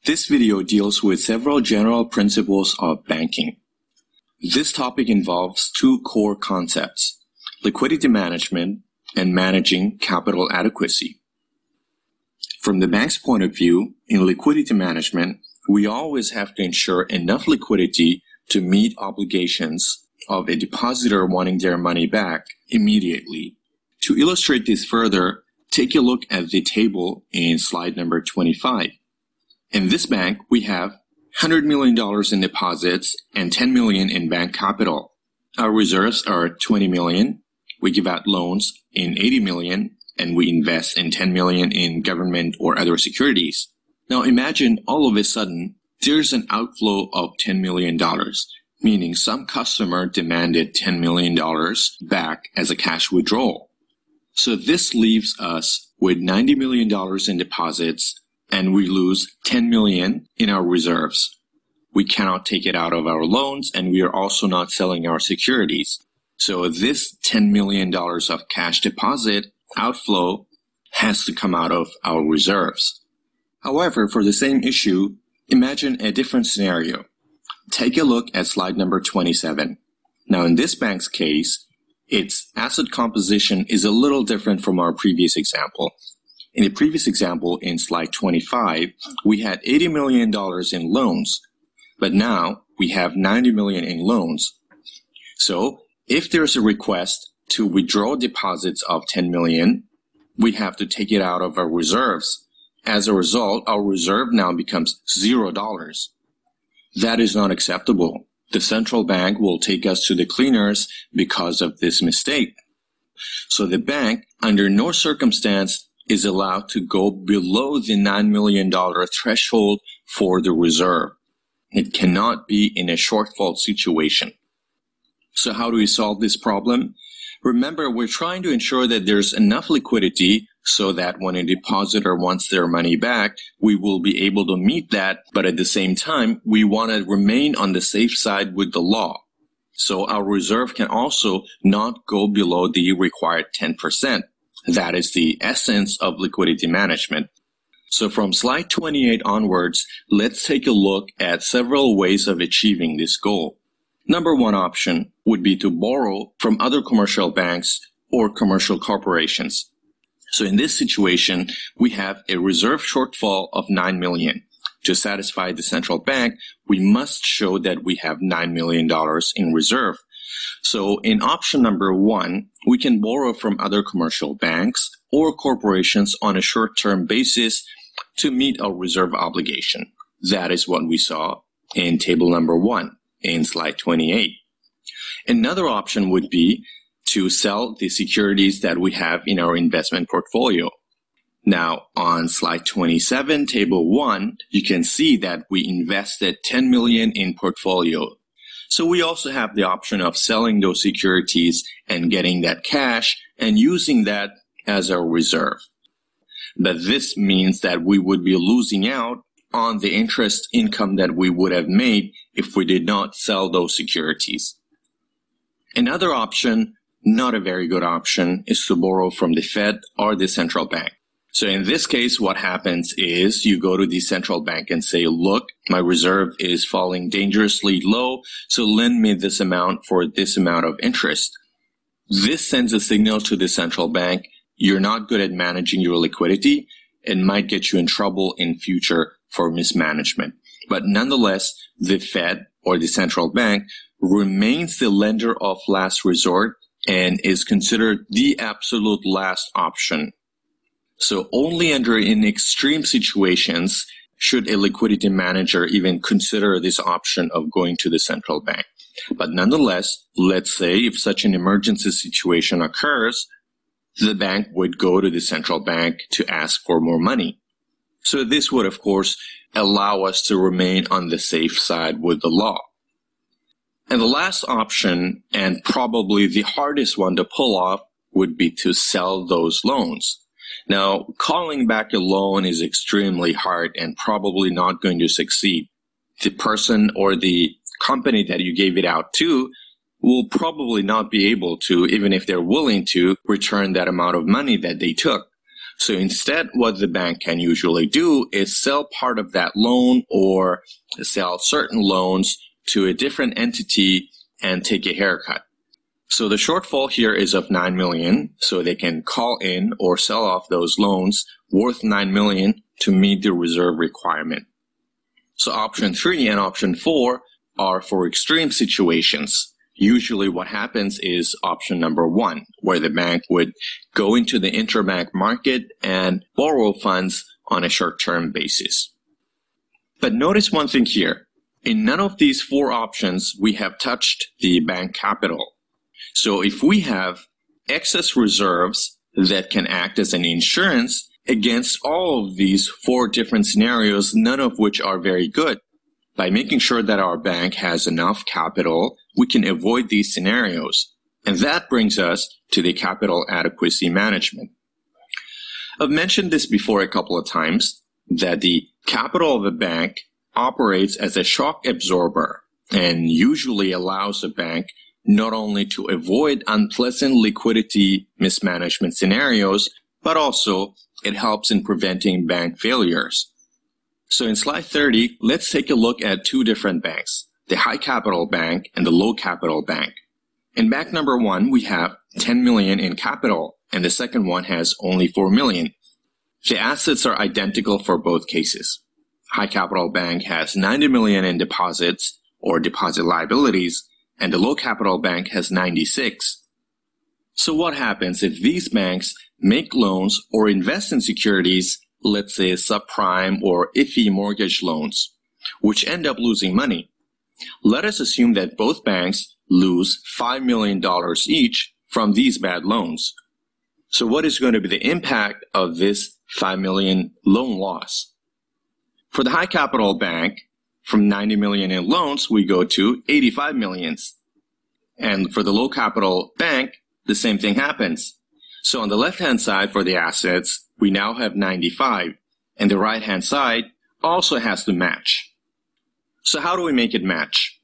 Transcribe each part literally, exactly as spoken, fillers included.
This video deals with several general principles of banking. This topic involves two core concepts: liquidity management and managing capital adequacy. From the bank's point of view, in liquidity management, we always have to ensure enough liquidity to meet obligations of a depositor wanting their money back immediately. To illustrate this further, take a look at the table in slide number twenty-five. In this bank, we have one hundred million dollars in deposits and ten million dollars in bank capital. Our reserves are twenty million dollars. We give out loans in eighty million dollars, and we invest in ten million dollars in government or other securities. Now imagine all of a sudden, there's an outflow of ten million dollars, meaning some customer demanded ten million dollars back as a cash withdrawal. So this leaves us with ninety million dollars in deposits, and we lose ten million dollars in our reserves. We cannot take it out of our loans, and we are also not selling our securities. So this ten million dollars of cash deposit outflow has to come out of our reserves. However, for the same issue, imagine a different scenario. Take a look at slide number twenty-seven. Now in this bank's case, its asset composition is a little different from our previous example. In the previous example, in slide twenty-five, we had eighty million dollars in loans, but now we have ninety million dollars in loans. So if there's a request to withdraw deposits of ten million dollars, we have to take it out of our reserves. As a result, our reserve now becomes zero dollars. That is not acceptable. The central bank will take us to the cleaners because of this mistake. So the bank, under no circumstance, is allowed to go below the nine million dollars threshold for the reserve. It cannot be in a shortfall situation. So how do we solve this problem? Remember, we're trying to ensure that there's enough liquidity so that when a depositor wants their money back, we will be able to meet that, but at the same time, we want to remain on the safe side with the law. So our reserve can also not go below the required ten percent. That is the essence of liquidity management. So from slide twenty-eight onwards, let's take a look at several ways of achieving this goal. Number one option would be to borrow from other commercial banks or commercial corporations. So in this situation, we have a reserve shortfall of nine million dollars. To satisfy the central bank, we must show that we have nine million dollars in reserve. So in option number one, we can borrow from other commercial banks or corporations on a short-term basis to meet our reserve obligation. That is what we saw in table number one in slide twenty-eight. Another option would be to sell the securities that we have in our investment portfolio. Now on slide twenty-seven, table one, you can see that we invested ten million dollars in portfolio. So we also have the option of selling those securities and getting that cash and using that as our reserve. But this means that we would be losing out on the interest income that we would have made if we did not sell those securities. Another option, not a very good option, is to borrow from the Fed or the central bank. So in this case, what happens is you go to the central bank and say, look, my reserve is falling dangerously low, so lend me this amount for this amount of interest. This sends a signal to the central bank, you're not good at managing your liquidity and might get you in trouble in future for mismanagement. But nonetheless, the Fed or the central bank remains the lender of last resort and is considered the absolute last option. So only under in extreme situations should a liquidity manager even consider this option of going to the central bank. But nonetheless, let's say if such an emergency situation occurs, the bank would go to the central bank to ask for more money. So this would, of course, allow us to remain on the safe side with the law. And the last option, and probably the hardest one to pull off, would be to sell those loans. Now, calling back a loan is extremely hard and probably not going to succeed. The person or the company that you gave it out to will probably not be able to, even if they're willing to, return that amount of money that they took. So instead, what the bank can usually do is sell part of that loan or sell certain loans to a different entity and take a haircut. So the shortfall here is of nine million dollars, so they can call in or sell off those loans worth nine million dollars to meet the reserve requirement. So option three and option four are for extreme situations. Usually what happens is option number one, where the bank would go into the interbank market and borrow funds on a short-term basis. But notice one thing here. In none of these four options, we have touched the bank capital. So if we have excess reserves that can act as an insurance against all of these four different scenarios, none of which are very good, by making sure that our bank has enough capital, we can avoid these scenarios. And that brings us to the capital adequacy management. I've mentioned this before a couple of times, that the capital of a bank operates as a shock absorber and usually allows a bank not only to avoid unpleasant liquidity mismanagement scenarios, but also it helps in preventing bank failures. So in slide thirty, let's take a look at two different banks, the high capital bank and the low capital bank. In bank number one, we have ten million in capital, and the second one has only four million. The assets are identical for both cases. High capital bank has ninety million in deposits or deposit liabilities, and the low capital bank has ninety-six. So what happens if these banks make loans or invest in securities, let's say subprime or iffy mortgage loans, which end up losing money? Let us assume that both banks lose five million dollars each from these bad loans. So what is going to be the impact of this five million dollars loan loss? For the high capital bank, from ninety million dollars in loans, we go to eighty-five million dollars. And for the low capital bank, the same thing happens. So on the left-hand side for the assets, we now have ninety-five, and the right-hand side also has to match. So how do we make it match?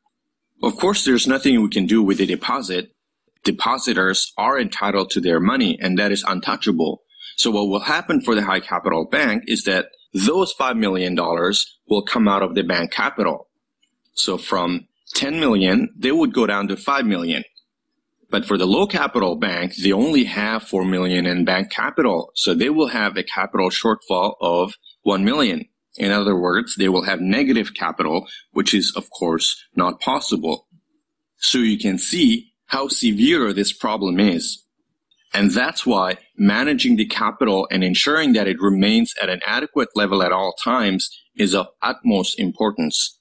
Of course, there's nothing we can do with the deposit. Depositors are entitled to their money, and that is untouchable. So what will happen for the high capital bank is that those five million dollars will come out of the bank capital. So from ten million dollars, they would go down to five million dollars. But for the low capital bank, they only have four million dollars in bank capital. So they will have a capital shortfall of one million dollars. In other words, they will have negative capital, which is, of course, not possible. So you can see how severe this problem is. And that's why managing the capital and ensuring that it remains at an adequate level at all times is of utmost importance.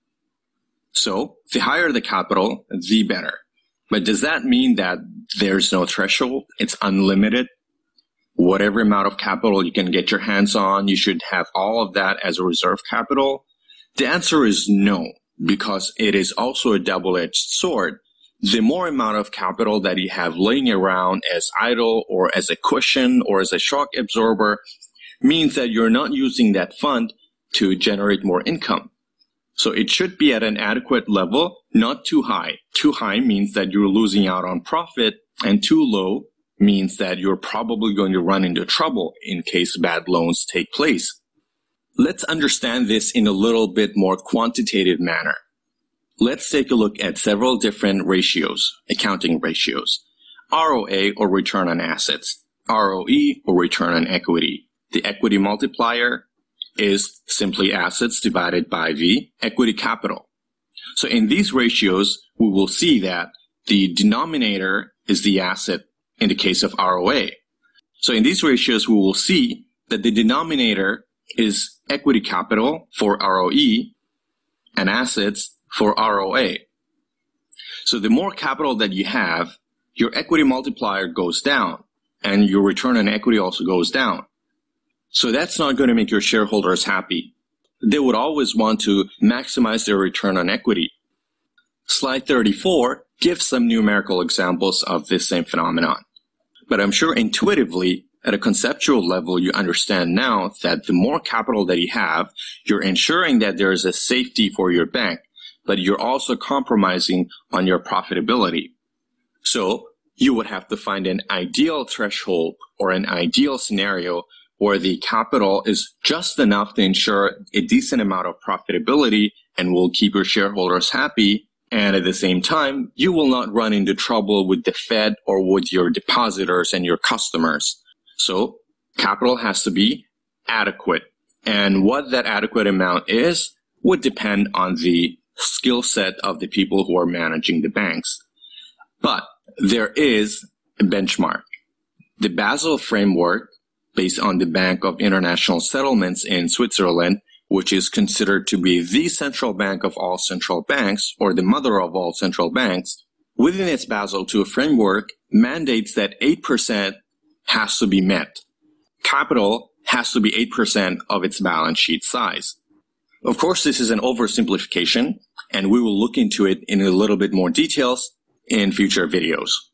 So the higher the capital, the better. But does that mean that there's no threshold? It's unlimited? Whatever amount of capital you can get your hands on, you should have all of that as a reserve capital? The answer is no, because it is also a double-edged sword. The more amount of capital that you have laying around as idle or as a cushion or as a shock absorber means that you're not using that fund to generate more income. So it should be at an adequate level, not too high. Too high means that you're losing out on profit, and too low means that you're probably going to run into trouble in case bad loans take place. Let's understand this in a little bit more quantitative manner. Let's take a look at several different ratios, accounting ratios. R O A or return on assets, R O E or return on equity. The equity multiplier is simply assets divided by the equity capital. So in these ratios, we will see that the denominator is the asset in the case of R O A. So in these ratios, we will see that the denominator is equity capital for R O E and assets for R O A. So the more capital that you have, your equity multiplier goes down and your return on equity also goes down. So that's not going to make your shareholders happy. They would always want to maximize their return on equity. Slide thirty-four gives some numerical examples of this same phenomenon. But I'm sure intuitively, at a conceptual level, you understand now that the more capital that you have, you're ensuring that there is a safety for your bank, but you're also compromising on your profitability. So you would have to find an ideal threshold or an ideal scenario where the capital is just enough to ensure a decent amount of profitability and will keep your shareholders happy. And at the same time, you will not run into trouble with the Fed or with your depositors and your customers. So capital has to be adequate. And what that adequate amount is would depend on the skill set of the people who are managing the banks. But there is a benchmark. The Basel framework, based on the Bank of International Settlements in Switzerland, which is considered to be the central bank of all central banks, or the mother of all central banks, within its Basel two framework, mandates that eight percent has to be met. Capital has to be eight percent of its balance sheet size. Of course, this is an oversimplification, and we will look into it in a little bit more details in future videos.